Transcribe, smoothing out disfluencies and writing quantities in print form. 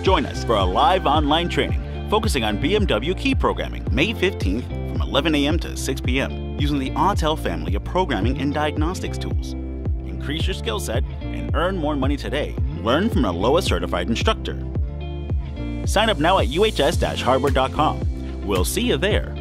Join us for a live online training focusing on BMW key programming, May 15th from 11 a.m. to 6 p.m. using the Autel family of programming and diagnostics tools. Increase your skill set and earn more money today. Learn from a LOA certified instructor. Sign up now at uhs-hardware.com. We'll see you there.